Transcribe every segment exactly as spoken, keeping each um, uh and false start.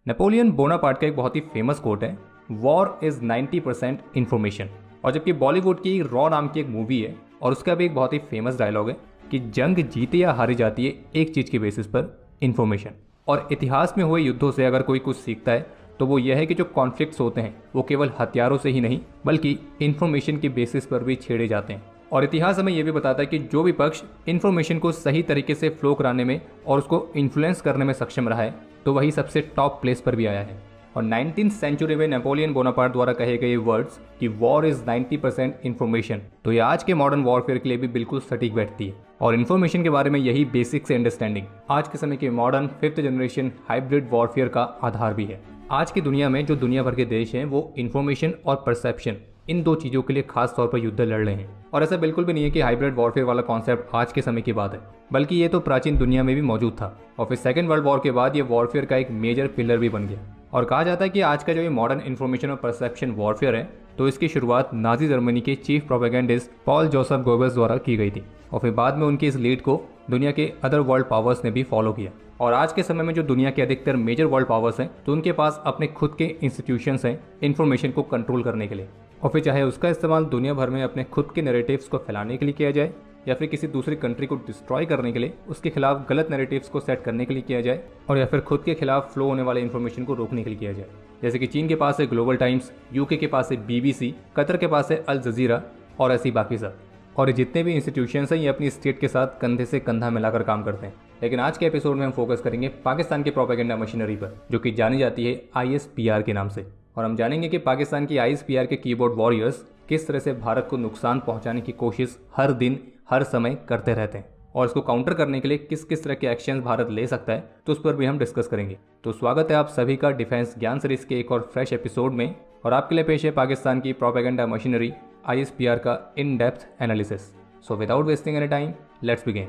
Napoleon Bonaparte का एक बहुत ही फेमस कोट है, war is ninety percent information. और जबकि बॉलीवुड की रॉ नाम की एक मूवी है और उसका भी एक बहुत ही फेमस डायलॉग है कि जंग जीती या हारी जाती है एक चीज के बेसिस पर, इन्फॉर्मेशन। और इतिहास में हुए युद्धों से अगर कोई कुछ सीखता है तो वो यह है कि जो कॉन्फ्लिक्ट्स होते हैं वो केवल हथियारों से ही नहीं बल्कि इन्फॉर्मेशन के बेसिस पर भी छेड़े जाते हैं। और इतिहास हमें यह भी बताता है कि जो भी पक्ष इन्फॉर्मेशन को सही तरीके से फ्लो कराने में और उसको इन्फ्लुएंस करने में सक्षम रहा है तो वही सबसे टॉप प्लेस पर भी आया है। और नाइनटीन्थ सेंचुरी में नेपोलियन बोनापार्ट द्वारा कहे गए वर्ड्स कि war is ninety percent information, तो ये आज के मॉडर्न वॉरफेयर के लिए भी बिल्कुल सटीक बैठती है। और इन्फॉर्मेशन के बारे में यही बेसिक से अंडरस्टैंडिंग आज के समय के modern fifth generation hybrid warfare का आधार भी है। आज की दुनिया में जो दुनिया भर के देश हैं वो इन्फॉर्मेशन और परसेप्शन, इन दो चीजों के लिए खास तौर पर युद्ध लड़ रहे हैं। और ऐसा बिल्कुल भी नहीं है कि हाइब्रिड वॉरफेयर वाला कॉन्सेप्ट आज के समय की बात है, बल्कि ये तो प्राचीन दुनिया में भी मौजूद था और फिर सेकेंड वर्ल्ड वॉर के बाद ये वॉरफेयर का एक मेजर पिलर भी बन गया। और कहा जाता है कि आज का जो ये मॉडर्न इन्फॉर्मेशन और परसेप्शन वॉरफेयर है तो इसकी शुरुआत नाजी जर्मनी के chief propagandist Paul Joseph Goebbels द्वारा की गई थी और फिर बाद में उनकी इस लीड को दुनिया के अदर वर्ल्ड पावर्स ने भी फॉलो किया। और आज के समय में जो दुनिया के अधिकतर मेजर वर्ल्ड पावर्स हैं तो उनके पास अपने खुद के इंस्टीट्यूशंस हैं इन्फॉर्मेशन को कंट्रोल करने के लिए। और फिर चाहे उसका इस्तेमाल दुनिया भर में अपने खुद के नैरेटिव्स को फैलाने के लिए किया जाए या फिर किसी दूसरी कंट्री को डिस्ट्रॉय करने के लिए, उसके खिलाफ गलत नैरेटिव्स को सेट करने के लिए किया जाए, और या फिर खुद के खिलाफ फ्लो होने वाले इन्फॉर्मेशन को रोकने के लिए किया जाए। जैसे कि चीन के पास है ग्लोबल टाइम्स, यूके के पास है बीबीसी, कतर के पास है अल जजीरा और ऐसी बाकी सब। और जितने भी इंस्टीट्यूशंस हैं ये अपनी स्टेट के साथ कंधे से कंधा मिलाकर काम करते हैं। लेकिन आज के एपिसोड में हम फोकस करेंगे पाकिस्तान की प्रोपेगेंडा मशीनरी पर, जो कि जानी जाती है आई एस पी आर के नाम से। और हम जानेंगे कि पाकिस्तान की आई एस पी आर के कीबोर्ड वॉरियर्स किस तरह से भारत को नुकसान पहुंचाने की कोशिश हर दिन हर समय करते रहते हैं और इसको काउंटर करने के लिए किस किस तरह के एक्शंस भारत ले सकता है तो उस पर भी हम डिस्कस करेंगे। तो स्वागत है आप सभी का डिफेंस ज्ञान सीरीज के एक और फ्रेश एपिसोड में, और आपके लिए पेश है पाकिस्तान की propaganda machinery I S P R का in depth analysis. So without wasting any time, let's begin.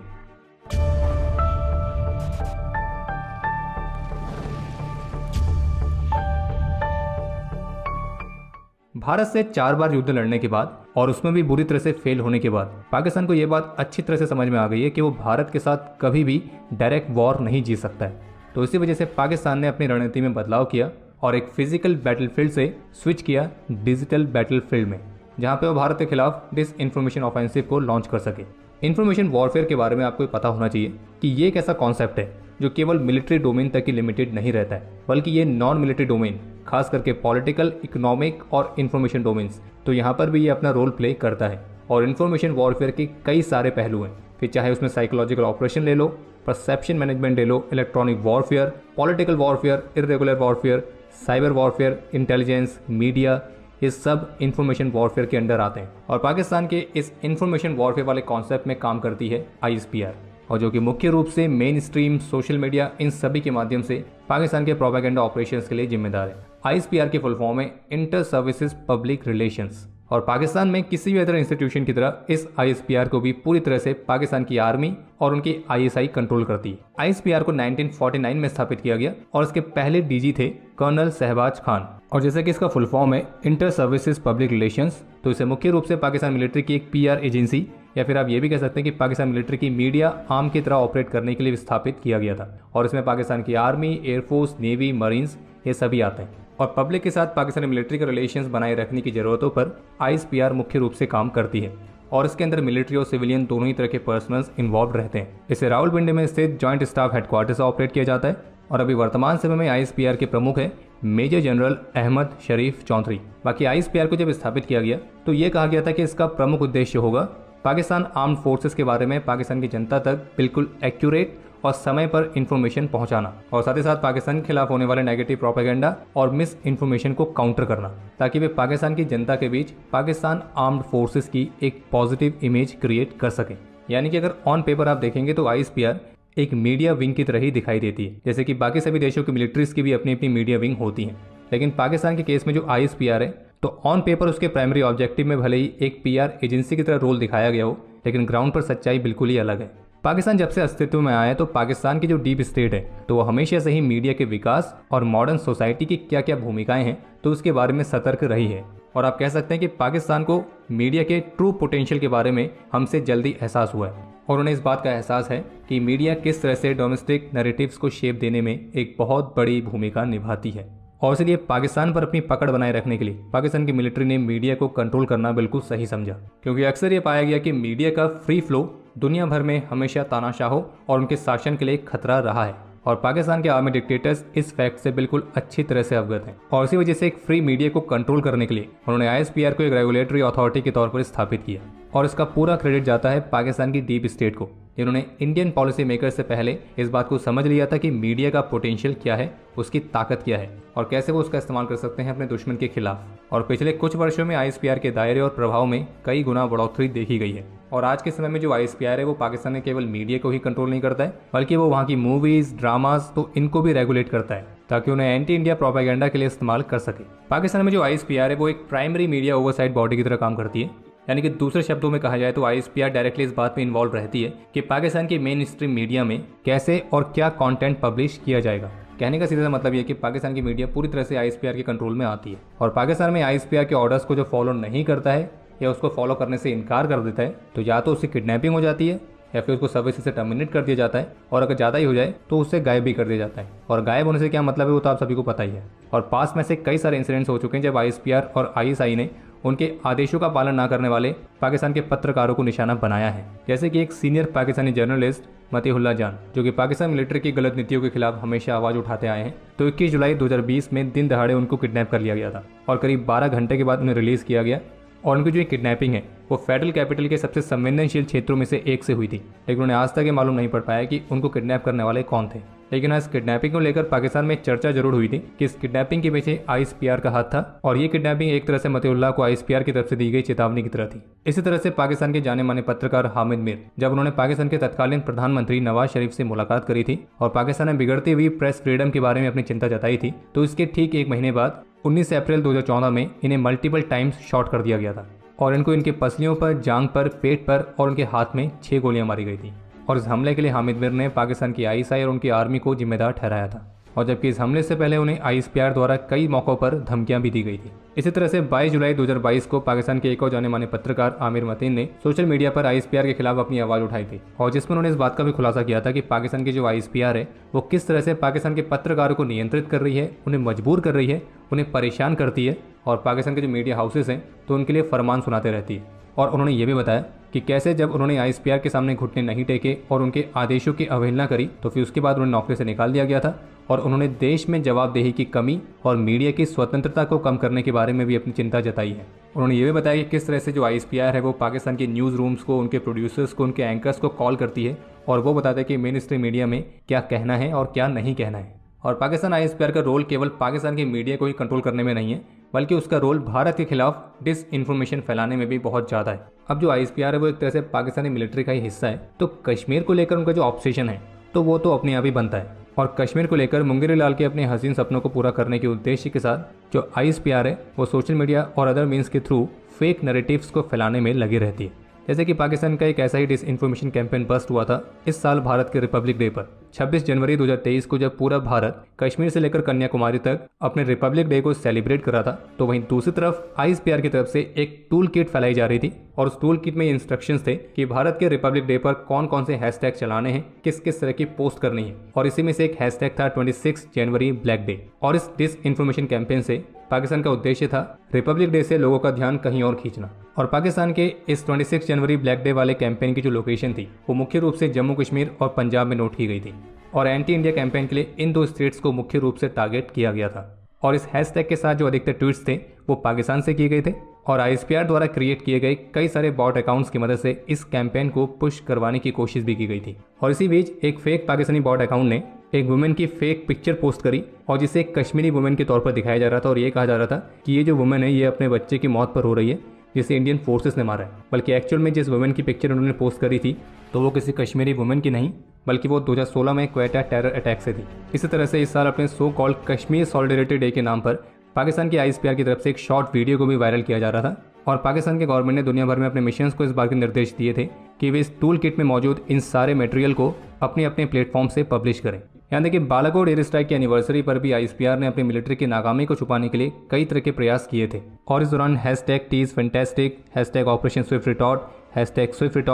Bharat से चार बार युद्ध लड़ने के बाद और उसमें भी बुरी तरह से फेल होने के बाद पाकिस्तान को यह बात अच्छी तरह से समझ में आ गई है कि वो भारत के साथ कभी भी डायरेक्ट वॉर नहीं जीत सकता है। तो इसी वजह से पाकिस्तान ने अपनी रणनीति में बदलाव किया और एक फिजिकल बैटलफील्ड से स्विच किया डिजिटल बैटलफील्ड में, जहां पे वो भारत के खिलाफ डिस इन्फॉर्मेशन ऑफेंसिव को लॉन्च कर सके। इन्फॉर्मेशन वॉरफेयर के बारे में आपको पता होना चाहिए कि ये एक ऐसा कॉन्सेप्ट है जो केवल मिलिट्री डोमेन तक ही लिमिटेड नहीं रहता है, बल्कि ये नॉन मिलिट्री डोमेन, खास करके पॉलिटिकल, इकोनॉमिक और इन्फॉर्मेशन डोमेन्स, तो यहाँ पर भी ये अपना रोल प्ले करता है। और इन्फॉर्मेशन वॉरफेयर के कई सारे पहलू हैं, फिर चाहे उसमें साइकोलॉजिकल ऑपरेशन ले लो, परसेप्शन मैनेजमेंट ले लो, electronic warfare, political warfare, irregular warfare, cyber warfare, intelligence, media, ये सब इन्फॉर्मेशन वॉरफेयर के अंडर आते हैं। और पाकिस्तान के इस इन्फॉर्मेशन वॉरफेयर वाले कॉन्सेप्ट में काम करती है आई एस पी आर, और जो कि मुख्य रूप से मेन स्ट्रीम, सोशल मीडिया, इन सभी के माध्यम से पाकिस्तान के प्रोपेगेंडा ऑपरेशंस के लिए जिम्मेदार है। आई एस पी आर की फुल फॉर्म है इंटर सर्विसेज पब्लिक रिलेशंस। और पाकिस्तान में किसी भी अदर इंस्टीट्यूशन की तरह इस आई एस पी आर को भी पूरी तरह से पाकिस्तान की आर्मी और उनकी आई एस आई कंट्रोल करती है। आई एस पी आर को नाइनटीन फोर्टी नाइन में स्थापित किया गया और इसके पहले डी जी थे कर्नल शहबाज खान। और जैसे कि इसका फुल फॉर्म है इंटर सर्विसेज पब्लिक रिलेशंस, तो इसे मुख्य रूप से पाकिस्तान मिलिट्री की एक पी आर एजेंसी, या फिर आप ये भी कह सकते हैं कि पाकिस्तान मिलिट्री की मीडिया आर्म की तरह ऑपरेट करने के लिए स्थापित किया गया था। और इसमें पाकिस्तान की आर्मी, एयरफोर्स, नेवी, मरीन्स, ये सभी आते हैं। और पब्लिक के साथ पाकिस्तानी मिलिट्री के रिलेशंस बनाए रखने की जरूरतों पर आई एस पी आर मुख्य रूप से काम करती है। और इसके अंदर मिलिट्री और सिविलियन दोनों ही तरह के पर्सनल्स इन्वॉल्व रहते हैं। इसे रावलपिंडी में स्थित जॉइंट स्टाफ हेडक्वार्टर से ऑपरेट किया जाता है। और अभी वर्तमान समय में आई एस पी आर के प्रमुख है मेजर जनरल अहमद शरीफ चौधरी। बाकी आई एस पी आर को जब स्थापित किया गया तो ये कहा गया था कि इसका प्रमुख उद्देश्य होगा पाकिस्तान आर्म्ड फोर्सेस के बारे में पाकिस्तान की जनता तक बिल्कुल एक्यूरेट और समय पर इंफॉर्मेशन पहुंचाना, और साथ ही साथ पाकिस्तान के खिलाफ होने वाले नेगेटिव प्रोपेगेंडा और मिस इन्फॉर्मेशन को काउंटर करना, ताकि वे पाकिस्तान की जनता के बीच पाकिस्तान आर्म्ड फोर्सेस की एक पॉजिटिव इमेज क्रिएट कर सकें। यानी कि अगर ऑन पेपर आप देखेंगे तो आई एस पी आर एक मीडिया विंग की तरह ही दिखाई देती है, जैसे कि बाकी सभी देशों की मिलिट्रीज की भी अपनी अपनी मीडिया विंग होती हैं। लेकिन पाकिस्तान के केस में जो आई एस पी आर है तो ऑन पेपर उसके प्राइमरी ऑब्जेक्टिव में भले ही एक पी आर एजेंसी की तरह रोल दिखाया गया हो, लेकिन ग्राउंड पर सच्चाई बिल्कुल ही अलग है। पाकिस्तान जब से अस्तित्व में आया है तो पाकिस्तान की जो डीप स्टेट है तो वो हमेशा से ही मीडिया के विकास और मॉडर्न सोसाइटी की क्या क्या भूमिकाएं हैं तो उसके बारे में सतर्क रही है। और आप कह सकते हैं कि पाकिस्तान को मीडिया के ट्रू पोटेंशियल के बारे में हमसे जल्दी एहसास हुआ है। और उन्हें इस बात का एहसास है कि मीडिया किस तरह से डोमेस्टिक नैरेटिव्स को शेप देने में एक बहुत बड़ी भूमिका निभाती है। और इसलिए पाकिस्तान पर अपनी पकड़ बनाए रखने के लिए पाकिस्तान की मिलिट्री ने मीडिया को कंट्रोल करना बिल्कुल सही समझा, क्योंकि अक्सर ये पाया गया कि मीडिया का फ्री फ्लो दुनिया भर में हमेशा तानाशाहों और उनके शासन के लिए खतरा रहा है। और पाकिस्तान के आर्मी डिक्टेटर्स इस फैक्ट से बिल्कुल अच्छी तरह से अवगत हैं और इसी वजह से एक फ्री मीडिया को कंट्रोल करने के लिए उन्होंने आई एस पी आर को एक रेगुलेटरी अथॉरिटी के तौर पर स्थापित किया। और इसका पूरा क्रेडिट जाता है पाकिस्तान की डीप स्टेट को, जिन्होंने इंडियन पॉलिसी मेकर से पहले इस बात को समझ लिया था कि मीडिया का पोटेंशियल क्या है, उसकी ताकत क्या है और कैसे वो उसका इस्तेमाल कर सकते हैं अपने दुश्मन के खिलाफ। और पिछले कुछ वर्षों में आई एस पी आर के दायरे और प्रभाव में कई गुना बढ़ोतरी देखी गई है। और आज के समय में जो आई एस पी आर है वो पाकिस्तान में केवल मीडिया को ही कंट्रोल नहीं करता है, बल्कि वो वहाँ की मूवीज, ड्रामास तो इनको भी रेगुलेट करता है ताकि उन्हें एंटी इंडिया प्रोपेगेंडा के लिए इस्तेमाल कर सके। पाकिस्तान में जो आई एस पी आर है वो एक प्राइमरी मीडिया ओवरसाइट बॉडी की तरह काम करती है, यानी कि दूसरे शब्दों में कहा जाए तो I S P R directly इस बात में इन्वॉल्व रहती है कि पाकिस्तान की मेन स्ट्रीम मीडिया में कैसे और क्या कंटेंट पब्लिश किया जाएगा। कहने का सीधा मतलब यह कि पाकिस्तान की मीडिया पूरी तरह से आई एस पी आर के कंट्रोल में आती है और पाकिस्तान में आई एस पी आर के ऑर्डर्स को जो फॉलो नहीं करता है या उसको फॉलो करने से इनकार कर देता है तो या तो उसकी किडनैपिंग हो जाती है या फिर उसको सर्विस से टर्मिनेट कर दिया जाता है और अगर ज़्यादा ही हो जाए तो उससे गायब भी कर दिया जाता है। और गायब होने से क्या मतलब है वो तो आप सभी को पता ही है। और पास में से कई सारे इंसिडेंट्स हो चुके हैं जब आई एस पी आर और आई एस आई ने उनके आदेशों का पालन न करने वाले पाकिस्तान के पत्रकारों को निशाना बनाया है। जैसे कि एक सीनियर पाकिस्तानी जर्नलिस्ट मतीहुल्लाह जान, जो कि पाकिस्तान मिलिट्री की गलत नीतियों के खिलाफ हमेशा आवाज उठाते आए हैं, तो इक्कीस जुलाई दो हज़ार बीस में दिन दहाड़े उनको किडनैप कर लिया गया था और करीब बारह घंटे के बाद उन्हें रिलीज किया गया। और उनकी जो किडनैपिंग है वो फेडरल कैपिटल के सबसे संवेदनशील क्षेत्रों में से एक से हुई थी, लेकिन उन्हें आज तक ये मालूम नहीं पड़ पाया कि उनको किडनैप करने वाले कौन थे। लेकिन इस किडनैपिंग को लेकर पाकिस्तान में चर्चा जरूर हुई थी कि इस किडनैपिंग के पीछे आई एस पी आर का हाथ था और ये किडनैपिंग एक तरह से मतीउल्लाह को आई एस पी आर की तरफ से दी गई चेतावनी की तरह थी। इसी तरह से पाकिस्तान के जाने माने पत्रकार हामिद मीर, जब उन्होंने पाकिस्तान के तत्कालीन प्रधानमंत्री नवाज शरीफ से मुलाकात करी थी और पाकिस्तान में बिगड़ती हुई प्रेस फ्रीडम के बारे में अपनी चिंता जताई थी, तो इसके ठीक एक महीने बाद उन्नीस अप्रैल दो हज़ार चौदह में इन्हें मल्टीपल टाइम्स शॉट कर दिया गया था और इनको इनके पसलियों पर, जांग पर, पेट पर और उनके हाथ में छह गोलियां मारी गई थी। और इस हमले के लिए हामिद मीर ने पाकिस्तान की आई एस आई और उनकी आर्मी को जिम्मेदार ठहराया था और जबकि इस हमले से पहले उन्हें आई एस पी आर द्वारा कई मौकों पर धमकियां भी दी गई थी। इसी तरह से बाईस जुलाई दो हज़ार बाईस को पाकिस्तान के एक और जाने माने पत्रकार आमिर मतीन ने सोशल मीडिया पर आई एस पी आर के खिलाफ अपनी आवाज उठाई थी और जिसमें उन्होंने इस बात का भी खुलासा किया था कि पाकिस्तान की जो आई एस पी आर है वो किस तरह से पाकिस्तान के पत्रकारों को नियंत्रित कर रही है, उन्हें मजबूर कर रही है, उन्हें परेशान करती है और पाकिस्तान के जो मीडिया हाउसेस हैं तो उनके लिए फरमान सुनाते रहती है। और उन्होंने ये भी बताया कि कैसे जब उन्होंने आई एस पी आर के सामने घुटने नहीं टेके और उनके आदेशों की अवहेलना करी तो फिर उसके बाद उन्हें नौकरी से निकाल दिया गया था और उन्होंने देश में जवाबदेही की कमी और मीडिया की स्वतंत्रता को कम करने के बारे में भी अपनी चिंता जताई है। उन्होंने ये भी बताया कि किस तरह से जो आई एस पी आर है वो पाकिस्तान के न्यूज़ रूम्स को, उनके प्रोड्यूसर्स को, उनके एंकर्स को कॉल करती है और वो बताता है कि मेन स्ट्रीम मीडिया में क्या कहना है और क्या नहीं कहना है। और Pakistan I S P R का रोल केवल पाकिस्तान के मीडिया को ही कंट्रोल करने में नहीं है, बल्कि उसका रोल भारत के खिलाफ डिस इन्फॉर्मेशन फैलाने में भी बहुत ज़्यादा है। अब जो आई एस पी आर है वो एक तरह से पाकिस्तानी मिलिट्री का ही हिस्सा है, तो कश्मीर को लेकर उनका जो ऑब्सेशन है तो वो तो अपने आप ही बनता है। और कश्मीर को लेकर मुंगेरी लाल के अपने हसीन सपनों को पूरा करने के उद्देश्य के साथ जो आई एस पी आर है वो सोशल मीडिया और अदर मीन्स के थ्रू फेक नैरेटिव्स को फैलाने में लगी रहती है। जैसे कि पाकिस्तान का एक ऐसा ही डिसइंफॉर्मेशन कैंपेन बस्ट हुआ था इस साल भारत के रिपब्लिक डे पर छब्बीस जनवरी दो हज़ार तेईस को, जब पूरा भारत कश्मीर से लेकर कन्याकुमारी तक अपने रिपब्लिक डे को सेलिब्रेट कर रहा था। तो वहीं दूसरी तरफ आई एस पी आर की तरफ से एक टूल किट फैलाई जा रही थी और उस टूल किट में इंस्ट्रक्शंस थे कि भारत के रिपब्लिक डे पर कौन कौन से हैशटैग चलाने हैं, किस किस तरह की पोस्ट करनी है। और इसी में से एक हैशटैग था छब्बीस जनवरी ब्लैक डे। और इस डिस इन्फॉर्मेशन कैंपेन से पाकिस्तान का उद्देश्य था रिपब्लिक डे से लोगों का ध्यान कहीं और खींचना। और पाकिस्तान के इस छब्बीस जनवरी ब्लैक डे वाले कैंपेन की जो लोकेशन थी वो मुख्य रूप से जम्मू कश्मीर और पंजाब में नोट की गई थी और एंटी इंडिया कैंपेन के लिए इन दो स्टेट्स को मुख्य रूप से टारगेट किया गया था। और इस हैशटैग के साथ जो अधिकतर ट्वीट्स थे वो पाकिस्तान से किए गए थे और आई एस पी आर द्वारा क्रिएट किए गए कई सारे बॉट अकाउंट्स की मदद से इस कैंपेन को पुश करवाने की कोशिश भी की गई थी। और इसी बीच एक फेक पाकिस्तानी बॉट अकाउंट ने एक वुमेन की फेक पिक्चर पोस्ट करी और जिसे एक कश्मीरी वुमेन के तौर पर दिखाया जा रहा था और ये कहा जा रहा था कि ये जो वुमेन है ये अपने बच्चे की मौत पर हो रही है जिसे इंडियन फोर्सेस ने मारा है। बल्कि एक्चुअल में जिस वुमेन की पिक्चर उन्होंने पोस्ट करी थी तो वो किसी कश्मीरी वुमेन की नहीं बल्कि वो दो हज़ार सोलह में क्वेटा टेरर अटैक से थी। इसी तरह से इस साल अपने so called Kashmir solidarity day के नाम पर पाकिस्तान की आई एस पी आर की तरफ से एक शॉर्ट वीडियो को भी वायरल किया जा रहा था और पाकिस्तान के गवर्नमेंट ने दुनिया भर में अपने मिशंस को इस बात के निर्देश दिए थे कि वे इस टूल किट में मौजूद इन सारे मटेरियल को अपने अपने प्लेटफॉर्म से पब्लिश करें। यहाँ देखिए बालाकोट एयर स्ट्राइक की एनिवर्सरी पर भी आई एस पी आर ने अपनी मिलिट्री की नाकामी को छुपाने के लिए कई तरह के प्रयास किए थे और इस दौरान hashtag tea's fantastic, hashtag operation swift retort, hashtag swift retort,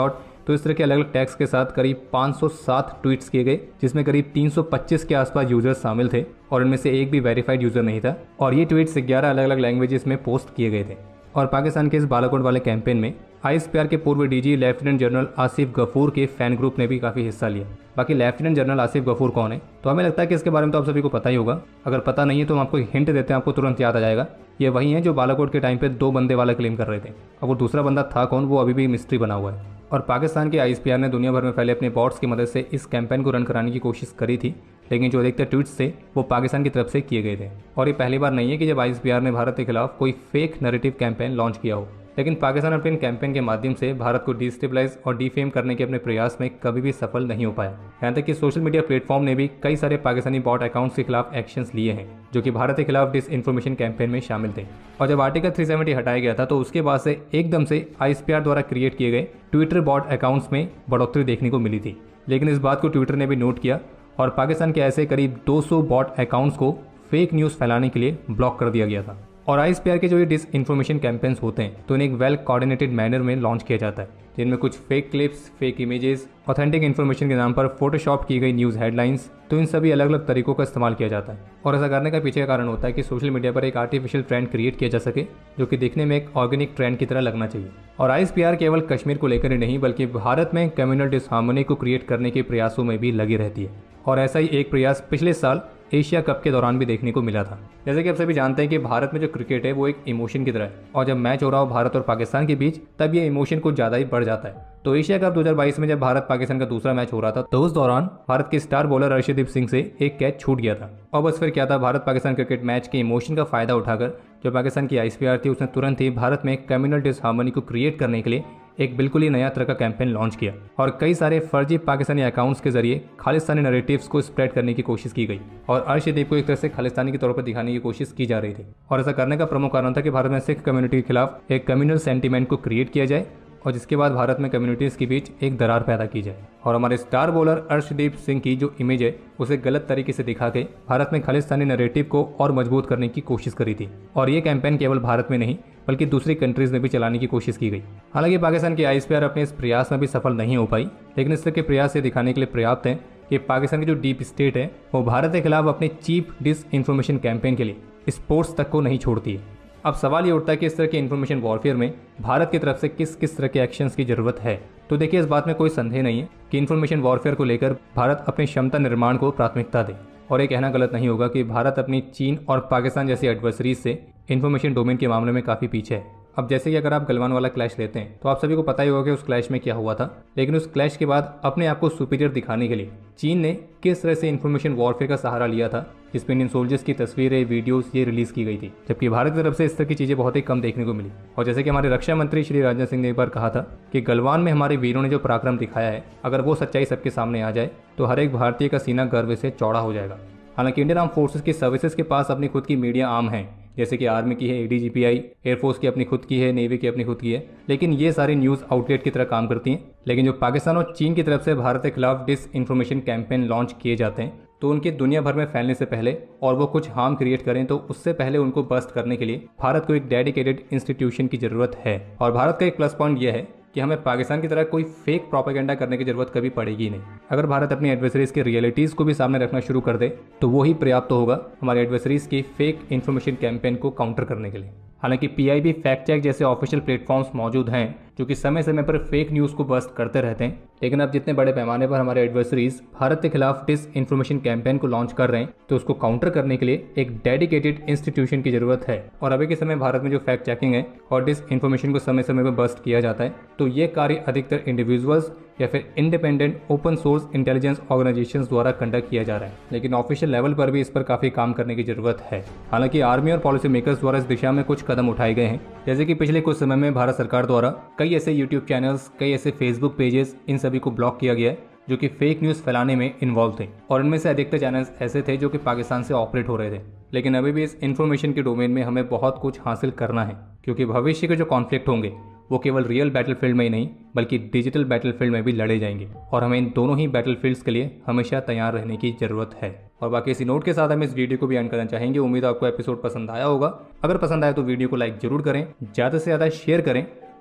तो इस तरह के अलग अलग टैग्स के साथ करीब पाँच सौ सात ट्वीट्स किए गए, जिसमें करीब तीन सौ पच्चीस के आसपास यूजर्स शामिल थे और इनमें से एक भी वेरीफाइड यूजर नहीं था। और ये ट्वीट्स ग्यारह अलग अलग लैंग्वेजेस में पोस्ट किए गए थे। और पाकिस्तान के इस बालाकोट वाले कैंपेन में आई एस पी आर के पूर्व DG lieutenant general Asif Ghafoor के फैन ग्रुप ने भी काफी हिस्सा लिया। बाकी लेफ्टिनेंट जनरल आसिफ गफूर कौन है, तो हमें लगता है कि इसके बारे में तो आप सभी को पता ही होगा। अगर पता नहीं है तो हम आपको हिंट देते हैं, आपको तुरंत याद आ जाएगा। ये वही है जो बालाकोट के टाइम पे दो बंदे वाला क्लेम कर रहे थे। अब वो दूसरा बंदा था कौन, वो अभी भी मिस्ट्री बना हुआ है। और पाकिस्तान के आई एस पी आर ने दुनिया भर में फैले अपने बॉट्स की मदद से इस कैंपेन को रन कराने की कोशिश करी थी, लेकिन जो अधिकतर ट्वीट्स थे वो पाकिस्तान की तरफ से किए गए थे। और ये पहली बार नहीं है कि जब आई एस पी आर ने भारत के खिलाफ कोई फेक नैरेटिव कैंपेन लॉन्च किया हो, लेकिन पाकिस्तान अपने कैंपेन के माध्यम से भारत को डिस्टेबलाइज और डिफेम करने के अपने प्रयास में कभी भी सफल नहीं हो पाया। यहाँ तक कि सोशल मीडिया प्लेटफॉर्म ने भी कई सारे पाकिस्तानी बॉट अकाउंट्स के खिलाफ एक्शंस लिए हैं, जो कि भारत के खिलाफ डिस इन्फॉर्मेशन कैंपेन में शामिल थे। और जब आर्टिकल तीन सौ सत्तर हटाया गया था तो उसके बाद से एकदम से आई एस पी आर द्वारा क्रिएट किए गए ट्विटर बॉट अकाउंट्स में बढ़ोतरी देखने को मिली थी। लेकिन इस बात को ट्विटर ने भी नोट किया और पाकिस्तान के ऐसे करीब दो सौ बॉट अकाउंट्स को फेक न्यूज़ फैलाने के लिए ब्लॉक कर दिया गया था। और आई एस पी आर के जो ये डिस इन्फॉर्मेशन कैंपेन्स होते हैं तो इन्हें एक वेल कोऑर्डिनेटेड मैनर में लॉन्च किया जाता है, जिनमें कुछ fake clips, fake images, authentic information के नाम पर फोटोशॉप की गई न्यूज़ हेडलाइंस, तो इन सभी अलग अलग तरीकों का इस्तेमाल किया जाता है। और ऐसा करने का पीछे का कारण होता है कि सोशल मीडिया पर एक आर्टिफिशियल ट्रेंड क्रिएट किया जा सके, जो कि दिखने में एक ऑर्गेनिक ट्रेंड की तरह लगना चाहिए। और आई एस पी आर केवल कश्मीर को लेकर ही नहीं बल्कि भारत में कम्युनल डिसहार्मनी को क्रिएट करने के प्रयासों में भी लगी रहती है। और ऐसा ही एक प्रयास पिछले साल एशिया कप के दौरान भी देखने को मिला था। जैसे कि आप सभी जानते हैं कि भारत में जो क्रिकेट है वो एक इमोशन की तरह है, और जब मैच हो रहा हो भारत और पाकिस्तान के बीच तब ये इमोशन कुछ ज़्यादा ही बढ़ जाता है। तो एशिया कप दो हज़ार बाईस में जब भारत पाकिस्तान का दूसरा मैच हो रहा था तो उस दौरान भारत के स्टार बॉलर अर्शदीप सिंह से एक कैच छूट गया था। और बस फिर क्या था, भारत पाकिस्तान क्रिकेट मैच के इमोशन का फायदा उठाकर जो पाकिस्तान की आई एस पी आर थी उसने तुरंत ही भारत में कम्युनल डिसहार्मनी को क्रिएट करने के लिए एक बिल्कुल ही नया तरह का कैंपेन लॉन्च किया और कई सारे फर्जी पाकिस्तानी अकाउंट्स के जरिए खालिस्तानी नैरेटिव्स को स्प्रेड करने की कोशिश की गई और अर्शदीप को एक तरह से खालिस्तानी के तौर पर दिखाने की कोशिश की जा रही थी। और ऐसा करने का प्रमुख कारण था कि भारत में सिख कम्युनिटी के खिलाफ एक कम्युनल सेंटीमेंट को क्रिएट किया जाए और जिसके बाद भारत में कम्युनिटीज़ के बीच एक दरार पैदा की जाए और हमारे स्टार बॉलर अर्शदीप सिंह की जो इमेज है उसे गलत तरीके से दिखा के भारत में खालिस्तानी नैरेटिव को और मजबूत करने की कोशिश करी थी। और ये कैंपेन केवल भारत में नहीं बल्कि दूसरी कंट्रीज में भी चलाने की कोशिश की गई। हालांकि पाकिस्तान की आई एस पी आर अपने इस प्रयास में भी सफल नहीं हो पाई, लेकिन इस तरह के प्रयास से दिखाने के लिए पर्याप्त है कि पाकिस्तान की जो डीप स्टेट है वो भारत के खिलाफ अपने चीप डिस इन्फॉर्मेशन कैंपेन के लिए स्पोर्ट्स तक को नहीं छोड़ती है। अब सवाल ये उठता है कि इस तरह के इन्फॉर्मेशन वॉरफेयर में भारत की तरफ से किस किस तरह के एक्शंस की जरूरत है। तो देखिए, इस बात में कोई संदेह नहीं है कि इन्फॉर्मेशन वॉरफेयर को लेकर भारत अपनी क्षमता निर्माण को प्राथमिकता दे। और ये कहना गलत नहीं होगा कि भारत अपनी चीन और पाकिस्तान जैसी एडवर्सरीज से इन्फॉर्मेशन डोमेन के मामले में काफ़ी पीछे है। अब जैसे कि अगर आप गलवान वाला क्लैश लेते हैं तो आप सभी को पता ही होगा कि उस क्लैश में क्या हुआ था, लेकिन उस क्लैश के बाद अपने आप को सुपीरियर दिखाने के लिए चीन ने किस तरह से इन्फॉर्मेशन वॉरफेयर का सहारा लिया था, जिसमें इंडियन सोल्जर्स की तस्वीरें, वीडियोस ये रिलीज की गई थी, जबकि भारत की तरफ से इस तरह की चीजें बहुत ही कम देखने को मिली। और जैसे कि हमारे रक्षा मंत्री श्री राजनाथ सिंह ने एक बार कहा था कि गलवान में हमारे वीरों ने जो पराक्रम दिखाया है, अगर वो सच्चाई सबके सामने आ जाए तो हर एक भारतीय का सीना गर्व से चौड़ा हो जाएगा। हालांकि इंडियन आर्म फोर्सेस की सर्विसेज के पास अपनी खुद की मीडिया आर्म है, जैसे कि आर्मी की है A D G P I, air force की अपनी खुद की है, नेवी की अपनी खुद की है, लेकिन ये सारी न्यूज़ आउटलेट की तरह काम करती हैं। लेकिन जो पाकिस्तान और चीन की तरफ से भारत के खिलाफ डिस इन्फॉर्मेशन कैंपेन लॉन्च किए जाते हैं तो उनके दुनिया भर में फैलने से पहले और वो कुछ हार्म क्रिएट करें तो उससे पहले उनको बस्ट करने के लिए भारत को एक डेडिकेटेड इंस्टीट्यूशन की जरूरत है। और भारत का एक प्लस पॉइंट यह है कि हमें पाकिस्तान की तरह कोई फेक प्रोपेगेंडा करने की जरूरत कभी पड़ेगी नहीं। अगर भारत अपनी एडवर्सरीज के रियलिटीज को भी सामने रखना शुरू कर दे तो वो ही पर्याप्त तो होगा हमारे एडवर्सरीज की फेक इन्फॉर्मेशन कैंपेन को काउंटर करने के लिए। हालांकि P I B fact check जैसे ऑफिशियल प्लेटफॉर्म्स मौजूद हैं जो कि समय समय पर फेक न्यूज़ को बस्ट करते रहते हैं, लेकिन अब जितने बड़े पैमाने पर हमारे एडवर्सरीज भारत के खिलाफ डिस इन्फॉर्मेशन कैंपेन को लॉन्च कर रहे हैं तो उसको काउंटर करने के लिए एक डेडिकेटेड इंस्टीट्यूशन की जरूरत है। और अभी के समय भारत में जो फैक्ट चेकिंग है और डिस इन्फॉर्मेशन को समय समय पर बस्ट किया जाता है तो ये कार्य अधिकतर इंडिविजुअल्स या फिर independent open source intelligence organisations द्वारा कंडक्ट किया जा रहा है, लेकिन ऑफिशियल लेवल पर भी इस पर काफी काम करने की जरूरत है। हालांकि आर्मी और पॉलिसी मेकर्स द्वारा इस दिशा में कुछ कदम उठाए गए हैं, जैसे कि पिछले कुछ समय में भारत सरकार द्वारा कई ऐसे यूट्यूब चैनल्स, कई ऐसे फेसबुक पेजेस, इन सभी को ब्लॉक किया गया है जो कि फेक न्यूज़ फैलाने में इन्वॉल्व थे। और इनमें से अधिकतर चैनल्स ऐसे थे जो कि पाकिस्तान से ऑपरेट हो रहे थे। लेकिन अभी भी इस इन्फॉर्मेशन के डोमेन में हमें बहुत कुछ हासिल करना है, क्योंकि भविष्य के जो कॉन्फ्लिक्ट होंगे वो केवल रियल बैटलफील्ड में ही नहीं बल्कि डिजिटल बैटलफील्ड में भी लड़े जाएंगे और हमें इन दोनों ही बैटलफील्ड्स के लिए हमेशा तैयार रहने की जरूरत है। और बाकी इसी नोट के साथ हम इस वीडियो को भी एंड करना चाहेंगे। उम्मीद आपको एपिसोड पसंद आया होगा। अगर पसंद आया तो वीडियो को लाइक जरूर करें, ज़्यादा से ज़्यादा शेयर करें,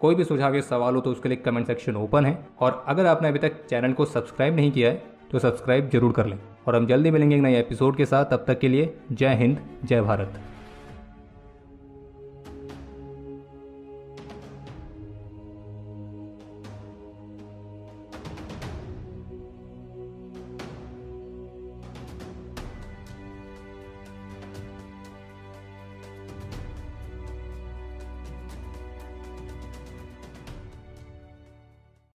कोई भी सुझाव या सवाल हो तो उसके लिए कमेंट सेक्शन ओपन है। और अगर आपने अभी तक चैनल को सब्सक्राइब नहीं किया है तो सब्सक्राइब जरूर कर लें। और हम जल्दी मिलेंगे एक नए एपिसोड के साथ। तब तक के लिए जय हिंद, जय भारत।